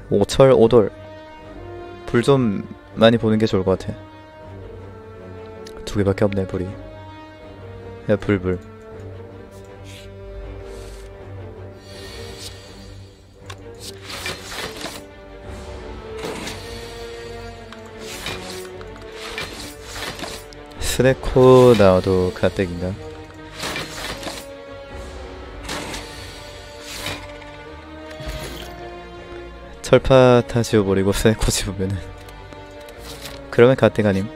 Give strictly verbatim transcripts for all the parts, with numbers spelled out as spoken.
오철 오돌. 불 좀 많이 보는 게 좋을 것 같아. 두 개밖에 없네 불이. 야 불불. 스네코 나와도 가뜩인가. 철파 다 지워버리고 스네코 집으면은 그러면 가뜩 아님.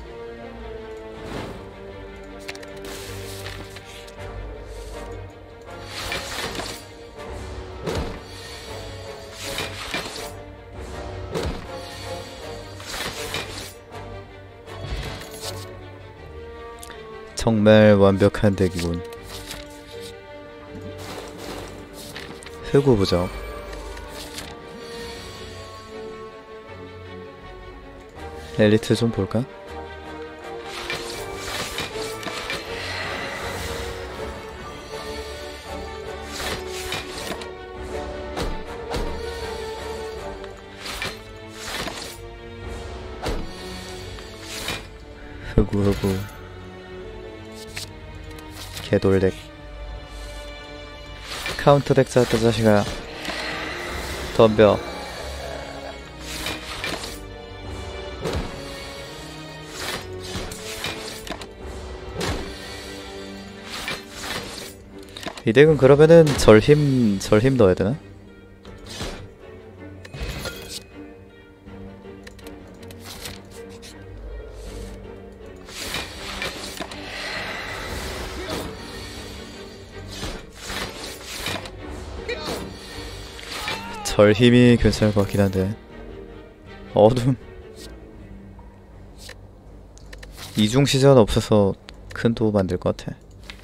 정말 완벽한 덱이군. 흑우 부적. 엘리트 좀 볼까? 흑우 흑우 개돌덱. 카운터덱 짰다 자식아. 덤벼. 이 덱은 그러면은 절힘 절힘 넣어야 되나? 절힘이 괜찮을 것 같긴 한데. 어둠. 이중 시전 없어서 큰 도움 안 될 것 같아.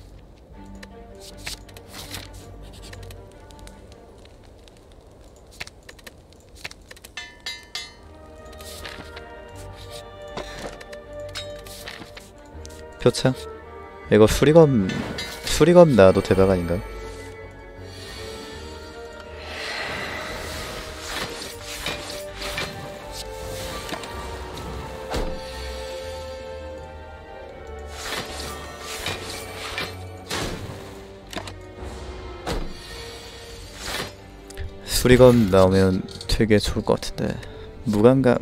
표창? 이거 수리검 수리검 나와도 대박 아닌가? 수리검 나오면 되게 좋을 것 같은데. 무감각.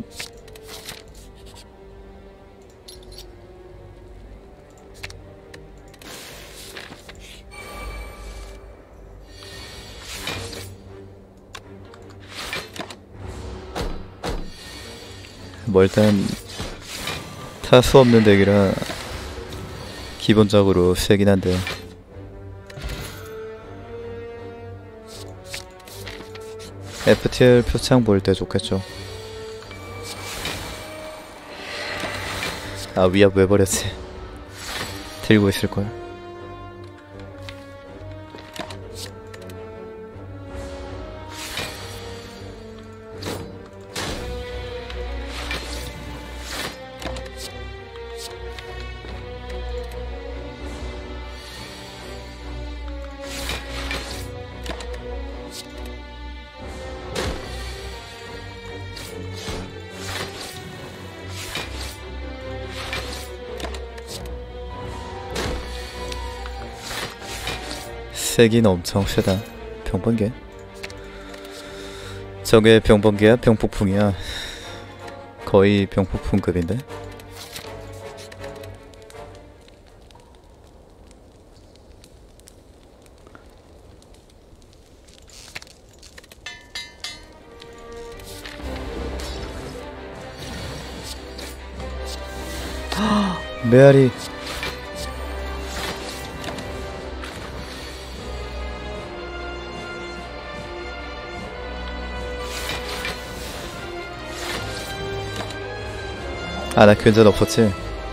뭐 일단 타수 없는 덱이라 기본적으로 세긴 한데. 에프티엘 표창 볼 때 좋겠죠. 아 위압 왜 버렸지? 들고 있을걸. 세긴 엄청 세다. 병번개? 저게 병번개야? 병폭풍이야? 거의 병폭풍급인데? 메아리. 아, 나 근전 없었지?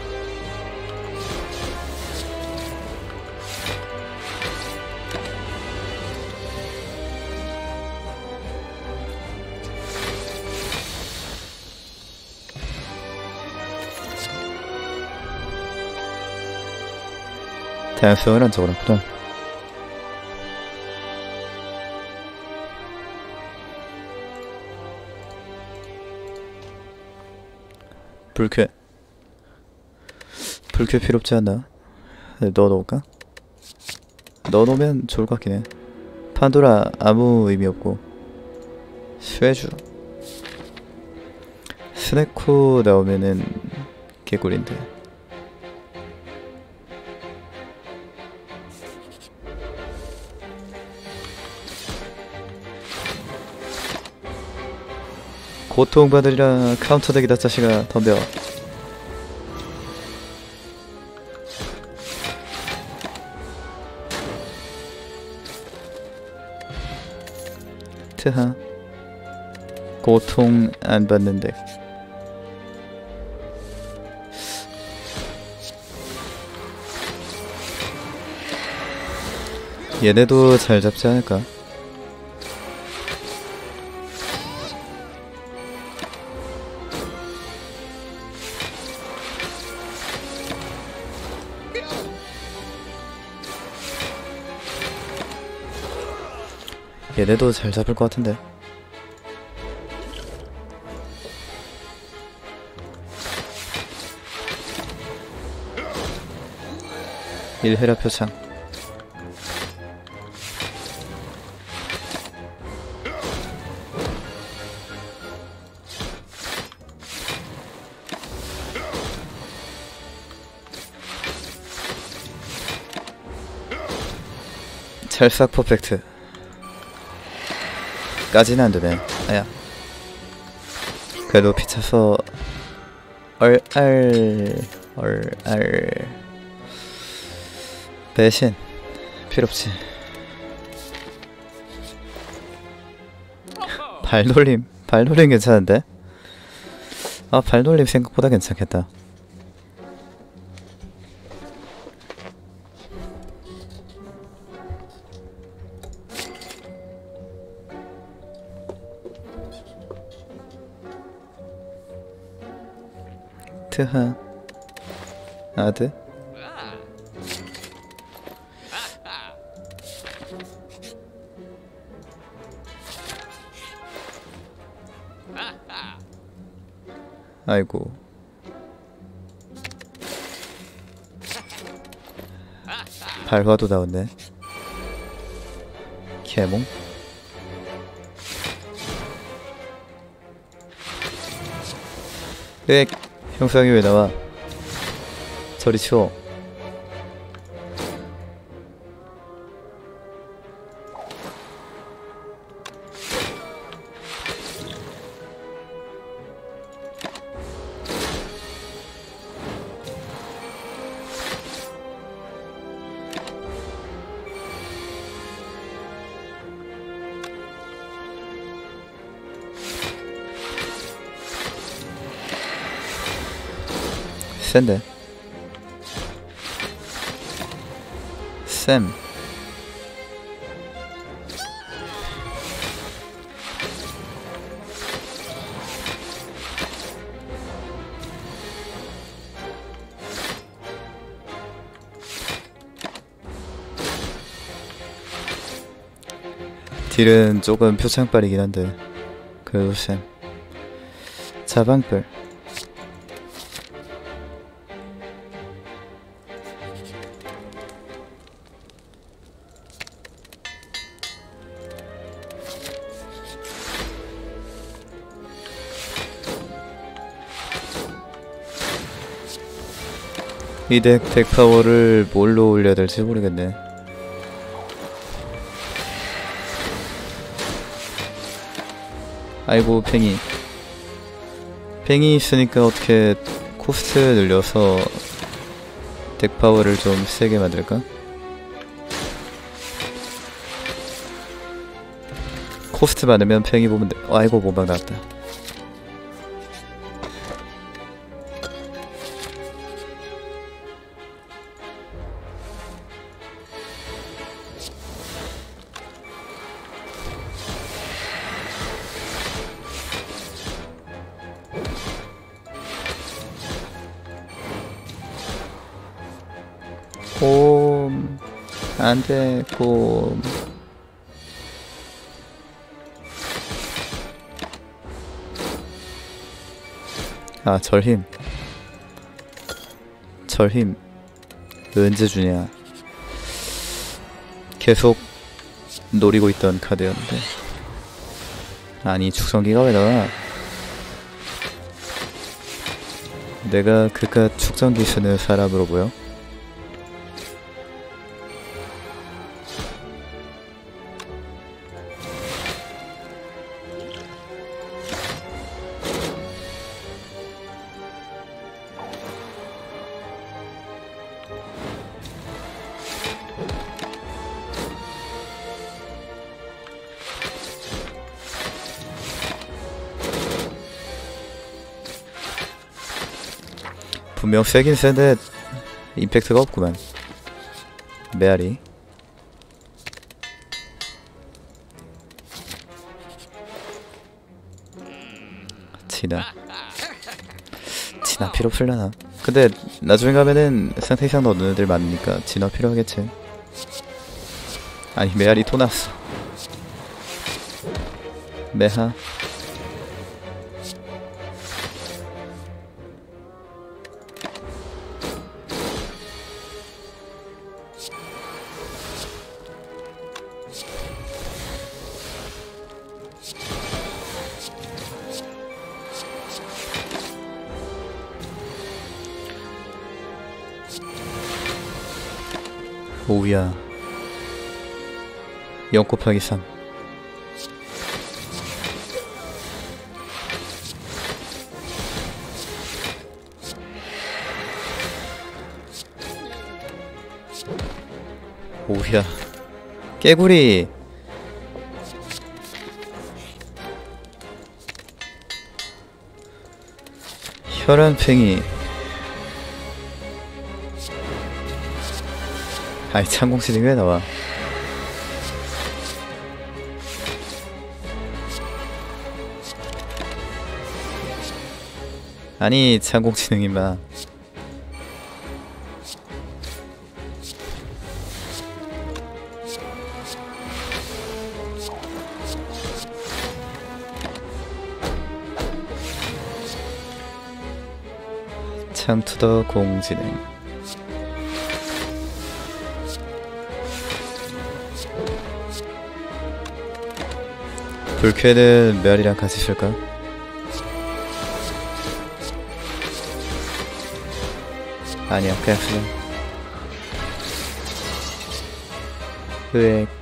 다양성을 안 적어놨구나. 불쾌. 불쾌 필요 없지 않나? 넣어놓을까? 넣어놓으면 좋을 것 같긴 해. 판도라 아무 의미 없고. 쇠주. 스네코 나오면은 개꿀인데. 고통받으리라. 카운터덱이다 자식아. 덤벼. 트하. 고통 안 받는 덱. 얘네도 잘 잡지 않을까? 얘네도 잘 잡을 것 같은데. 일헤라 표창. 찰싹 퍼펙트. 까지는 안되네. 아야. 그래도 피차서 얼알 얼알 배신 필요없지. 발놀림 발놀림 괜찮은데? 아 발놀림 생각보다 괜찮겠다. 트하 아드. 아이고. 발화도 나왔네. 개몽. 네. 형상이 왜 나와? 저리 치워. 센데. 쌤. 딜은 조금 표창빨이긴 한데 그래도 쌤. 자방불. 이 덱 덱 파워를 뭘로 올려야 될지 모르겠네. 아이고 팽이. 팽이 있으니까 어떻게 코스트 늘려서 덱 파워를 좀 세게 만들까? 코스트 많으면 팽이 보면 돼. 아이고 모방 나왔다. 곰 안돼 곰. 아 절힘. 절힘 언제 주냐. 계속 노리고 있던 카드였는데. 아니 축성기가 왜 나와. 내가 그깟 축성기 쓰는 사람으로 보여? 분명 세긴 센데 임팩트가 없구만. 메아리 진화 진화 필요 없을려나. 근데 나중에 가면은 상태 이상 넣는 애들 많으니까 진화 필요하겠지. 아니 메아리 토 났어. 메하 오우야. 영 곱하기 삼. 오우야. 깨구리. 혈안팽이. 아이 창공신이 왜 나와. 아니 창공지능 임마. 창투더 공지능. 불쾌는 메아리랑 같이 쓸까? 아니야 그냥 쓰자. 으액.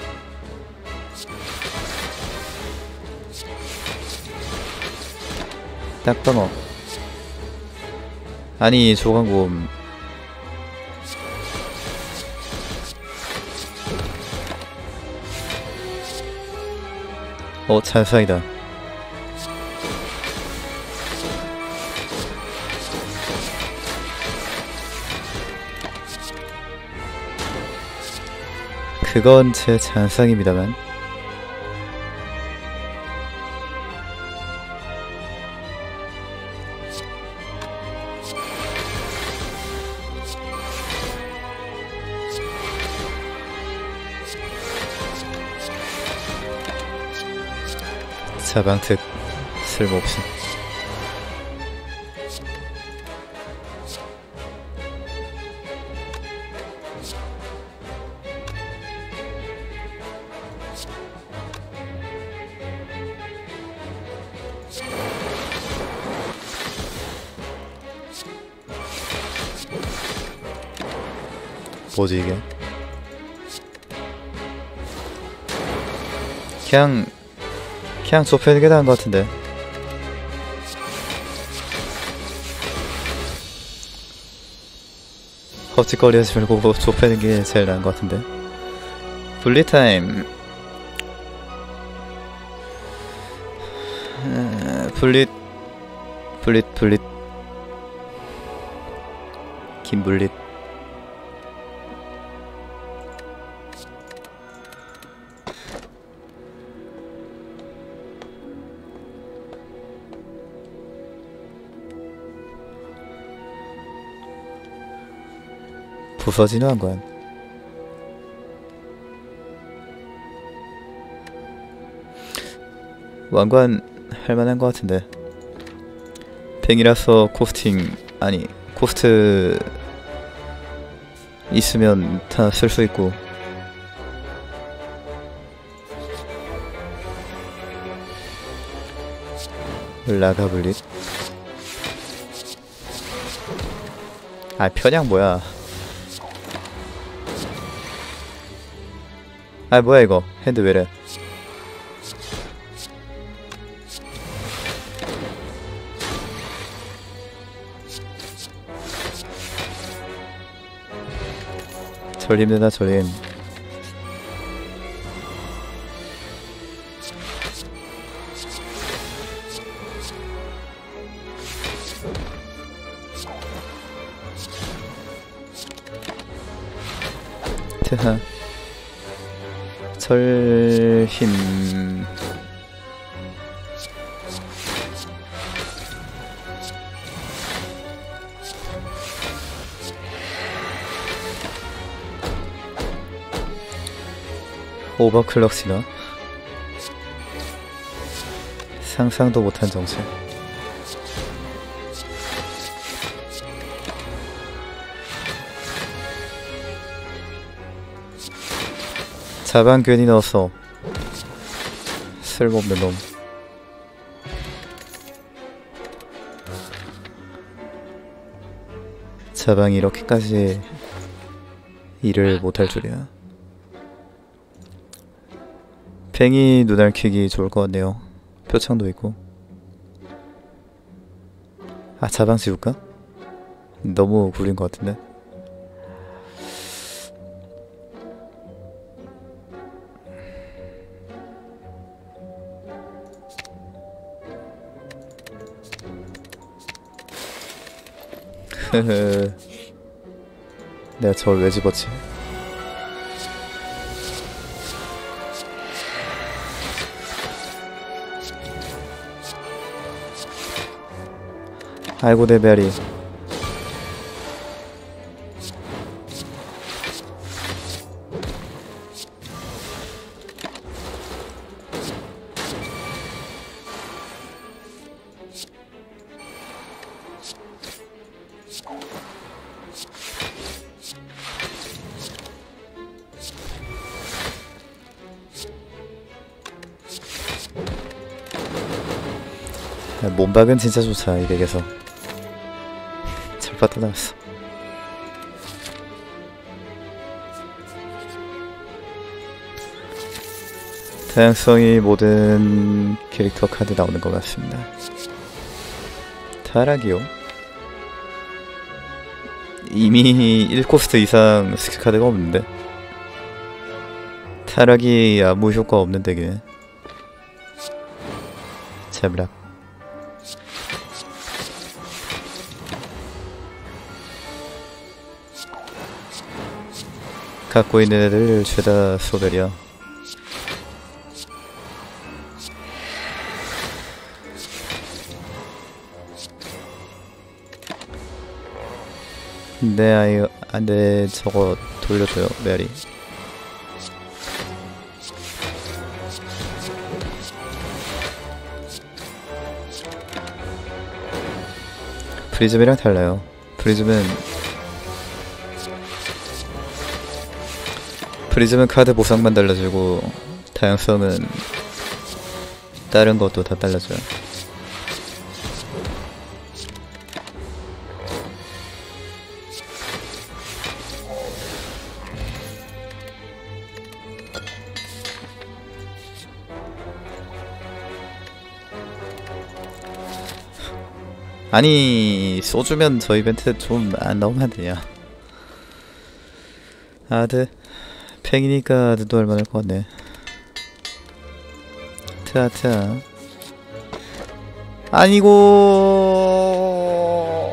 딱방어. 아니 조광곰. 어 잔상이다. 그건 제 잔상입니다만. 자방특 쓸모없음. 뭐지 이게? 그냥 그냥 좁혀는 게 나은 것 같은데. 헛짓거리 하지 말고 좁혀는 게 제일 나은 것 같은데. 분리타임. 분릿 분릿 분릿 김분릿. 부서지는 왕관. 왕관 할만한 것 같은데. 뱅이라서 코스팅 아니 코스트 있으면 다 쓸 수 있고. 라가블릿. 아 편향 뭐야. 아 뭐야 이거. 핸드 왜래. 절임되다 절임. 트하. 절힘. 오버클럭시나? 상상도 못한 정체. 자반 괜히 넣었어. 쓸모없는 놈. 자방이 이렇게까지 일을 못할 줄이야. 팽이 눈알키기 좋을 것 같네요. 표창도 있고. 아 자방 지울까? 너무 굴린 것 같은데. 흐흐. 내가 저걸 왜 집었지? 아이고 내 메리. 몸박은 진짜 좋다. 이 덱에서 잘 빠져나왔어. 다양성이 모든 캐릭터 카드 나오는 것 같습니다. 타락이요? 이미 일 코스트 이상 스킬 카드가 없는데. 타락이 아무 효과 없는 덱이네. 잡락. 갖고 있는 애들 죄다 소멸이야. 내 아이, 아, 내 저거 돌려줘요, 메리. 프리즘이랑 달라요. 프리즘은 프리즘은 카드 보상만 달라지고 다양성은 다른 것도 다 달라져요. 아니 쏘주면 저 이벤트 좀 안 나오면 안 되냐. 아드 팽이니까 아드도 할만할 것 같네. 트아트아. 아니고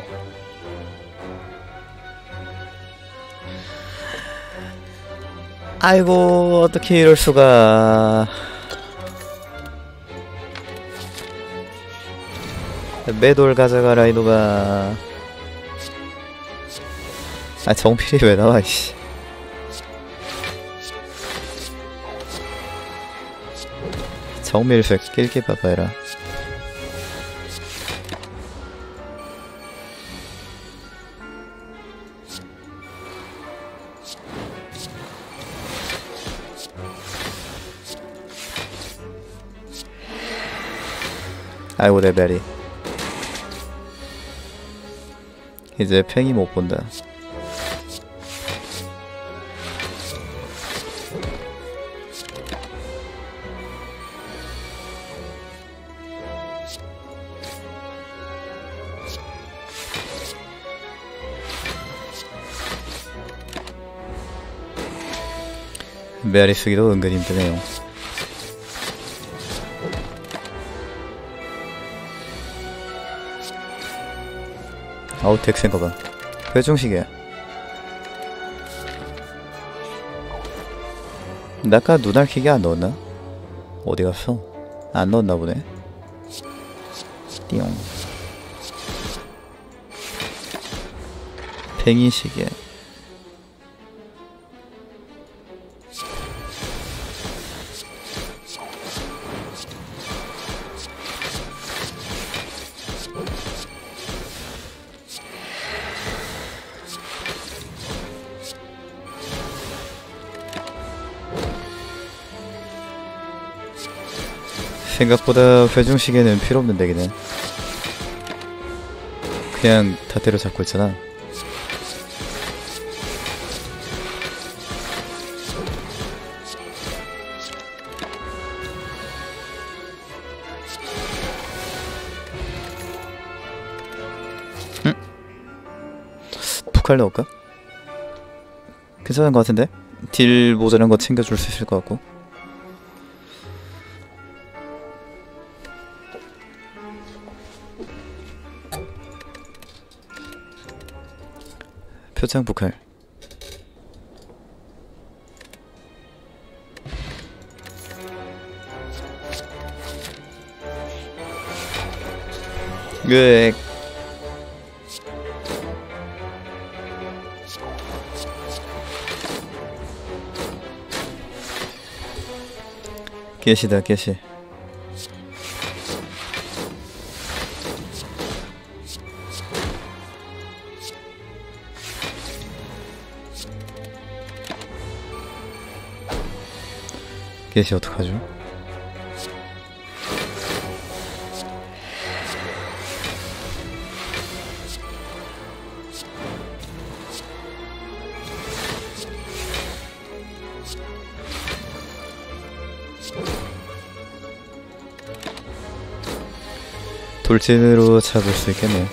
아이고 어떻게 이럴 수가. 매돌 가져가라 이놈아. 아 정필이 왜 나와 이씨. 정밀색 낄게 봐봐라. 아이고 내 베리. 이제 팽이 못 본다. 메아리 쓰기도 은근 힘드네요. 아웃텍 생각봐. 회중시계. 나 아까 눈알 키게 안 넣었나? 어디 갔어? 안 넣었나 보네. 띠용. 팽이 시계. 생각보다 회중시계는 필요 없는 덱이네. 그냥 다 때려잡고 있잖아. 응? 푸칼 넣을까? 괜찮은 것 같은데? 딜 모자란 거 챙겨줄 수 있을 것 같고. 표창 북할. 으엑. 깨시다 깨시. 깨시 어떡하죠? 돌진으로 잡을 수 있겠네.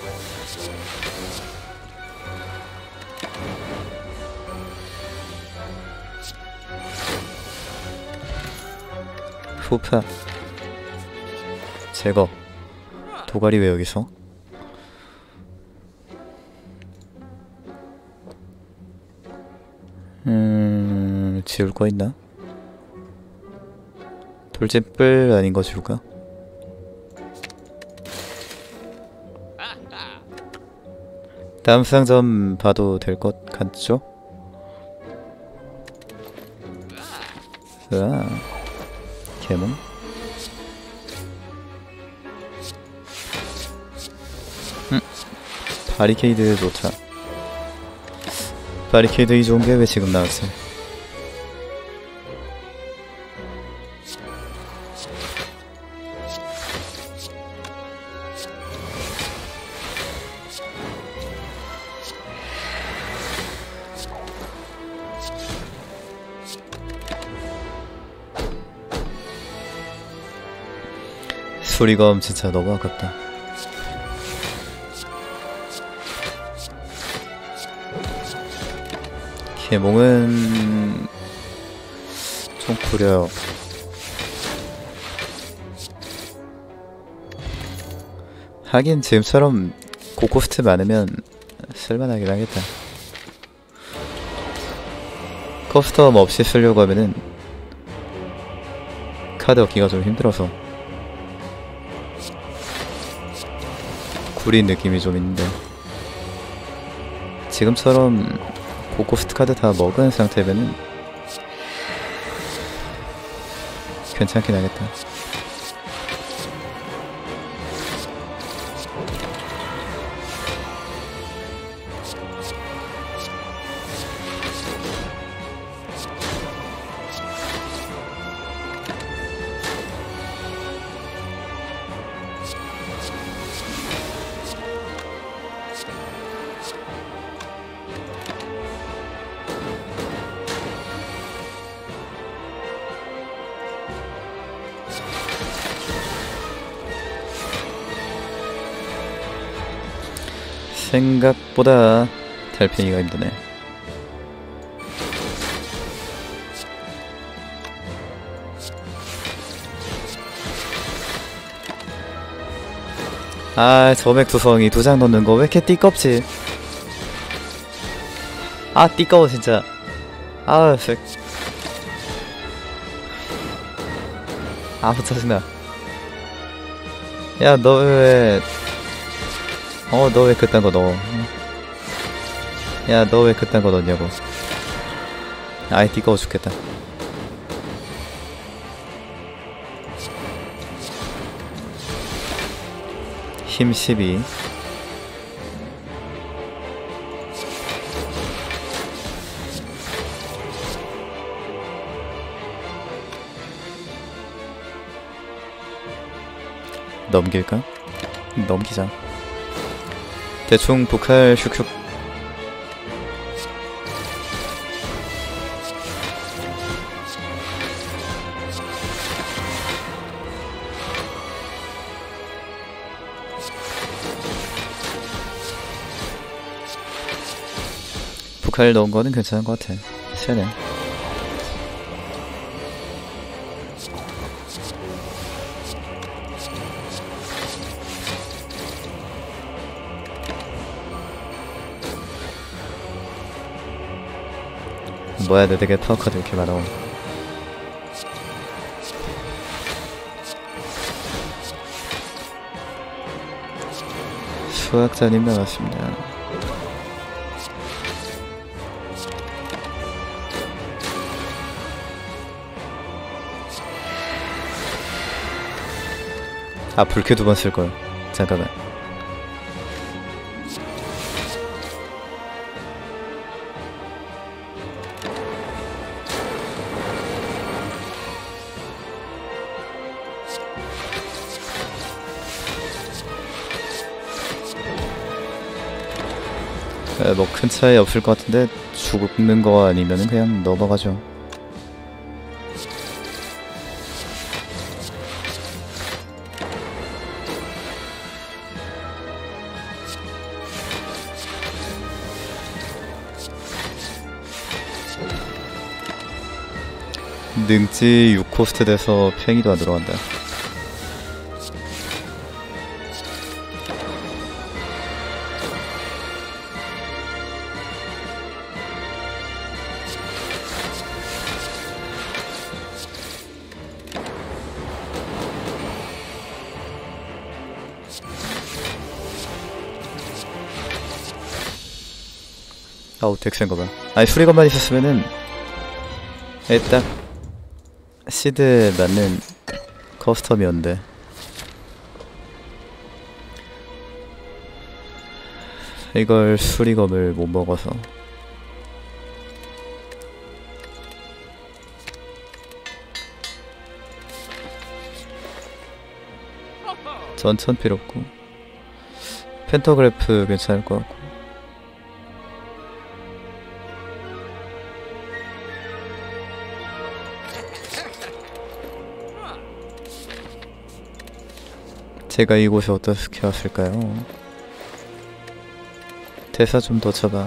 후파 제거. 도가리 왜 여기서? 음... 지울 거 있나? 돌진뿔 아닌 거 지울까? 다음 상점 봐도 될 것 같죠? 으아 개몽? 음 바리케이드 좋다. 바리케이드 이 좋은게 왜 지금 나왔어? 수리검 진짜 너무 아깝다. 개몽은 좀 구려요. 하긴 지금처럼 고코스트 많으면 쓸만하긴 하겠다. 커스텀 없이 쓰려고 하면은 카드 얻기가 좀 힘들어서 구린 느낌이 좀 있는데, 지금처럼 고코스트 카드 다 먹은 상태면은 괜찮긴 하겠다. 생각보다 달팽이가 힘드네. 아, 점액 두성이 두 장 넣는 거 왜 이렇게 띠껍지? 아, 띠꺼워 진짜. 아, 색. 아, 짜증나. 야, 너 왜, 어, 너 왜 그딴 거 넣어? 야, 너 왜 그딴 거 넣냐고. 아이, 띠꺼워 죽겠다. 힘 십이. 넘길까? 넘기자. 대충 북할 슉슉. 북할 넣은 거는 괜찮은 것 같아. 세네. 뭐야, 내 덱에 파워카드 이렇게 많아. 수학자님 나왔습니다. 아, 불쾌 두 번 쓸걸. 잠깐만. 뭐 큰 차이 없을 것 같은데 죽는 거 아니면은 그냥 넘어가죠. 능지 육 코스트 돼서 팽이도 안 들어간다. 아우, 덱센 거 봐. 아니, 수리건만 있었으면은 에, 딱 시드에 맞는 커스텀이었는데. 이걸 수리검을 못 먹어서. 전천 필요 없고 펜터그래프 괜찮을 것 같고. 제가 이곳에 어떻게 왔을까요? 대사 좀 더 쳐봐.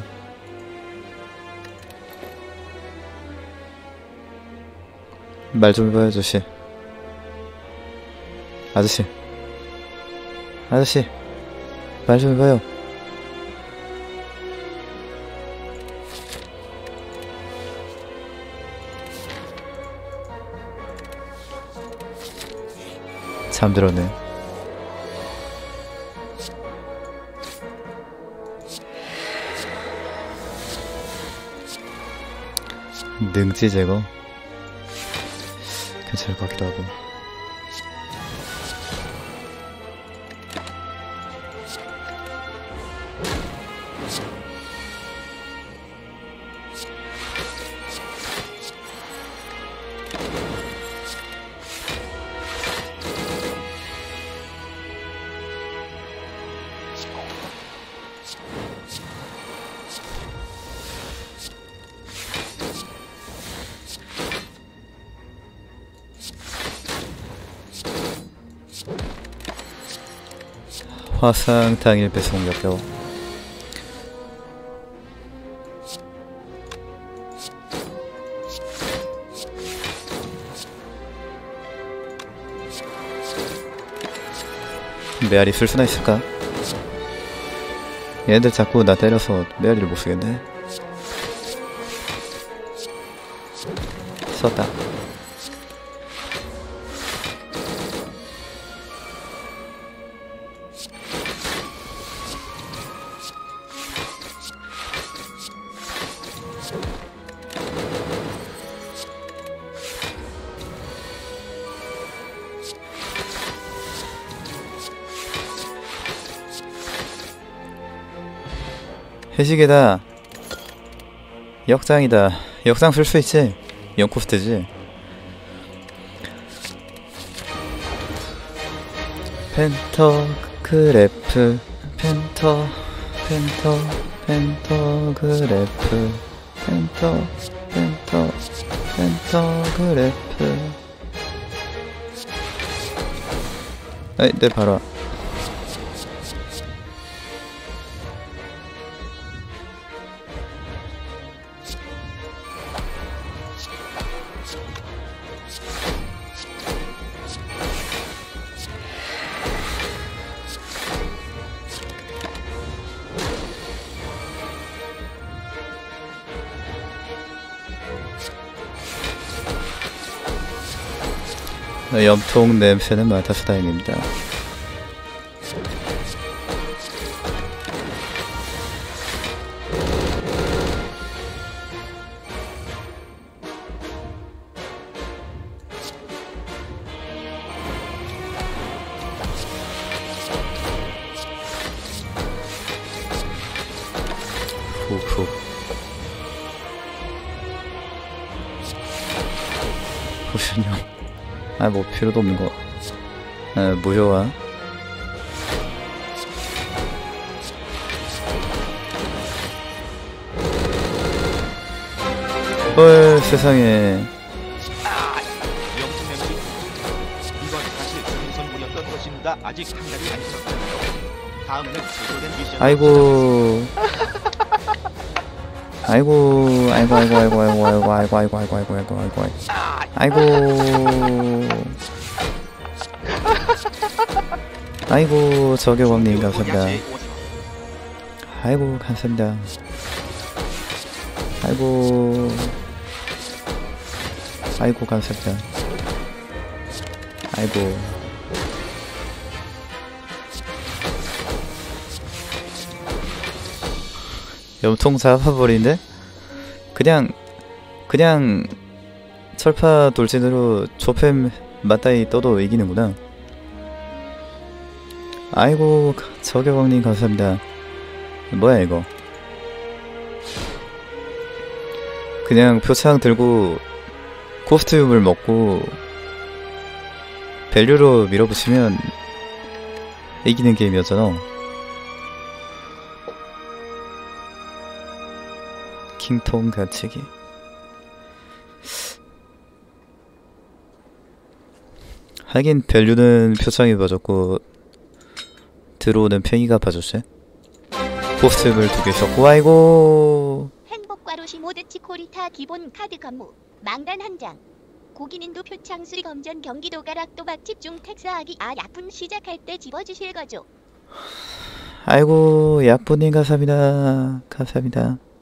말 좀 해봐요, 아저씨. 아저씨. 아저씨. 말 좀 해봐요. 잠들었네. 능지 제거 괜찮을 것 같기도 하고. 화상 당일 배송 몇 개. 메아리 쓸 수나 있을까? 얘네들 자꾸 나 때려서 메아리를 못 쓰겠네. 썼다. 해시계다. 역장이다. 역장 쓸 수 있지? 영코스트지? 펜터그래프 펜터 펜터 펜터그래프 펜터 펜터 펜터그래프. 에이, 네, 봐라. 염통 냄새는 맡아서 다행입니다. 후후. 보시면 아, 뭐 필요도 없는 거. 아, 무효화. 헐, 세상에. 아, 영수님이 이건 사실 생선물이었던 것입니다. 아직 한 달이 안 있었거든요. 다음에는 제대로 미션. 아이고. 아이고, 아이고, 아이고, 아이고, 아이고, 아이고, 아이고, 아이고, 아이고, 아이고, 아이고, 아이고, 아이고, 아이고, 저격왕님 감사합니다. 아이고, 감사합니다. 아이고, 아이고, 감사합니다. 아이고. 염통 잡아버리는데? 그냥 그냥 철파 돌진으로 조팸 맞다이 떠도 이기는구나. 아이고, 저격왕님 감사합니다. 뭐야 이거. 그냥 표창 들고 코스튬을 먹고 밸류로 밀어붙이면 이기는 게임이었잖아. 킹통 가치기. 하긴 밸류는 표창이 봐줬고 들어오는 팽이가 봐줬지. 코스튬을 두 개 썼고. 아이고. 행복과로시 모드 치코리타 기본 카드 건무 망단 한 장. 고기님도 표창 수리 검전 경기도 가락도박 집중 택사하기. 아, 야분 시작할 때 집어주실 거죠. 아이고, 야분님 감사합니다. 감사합니다.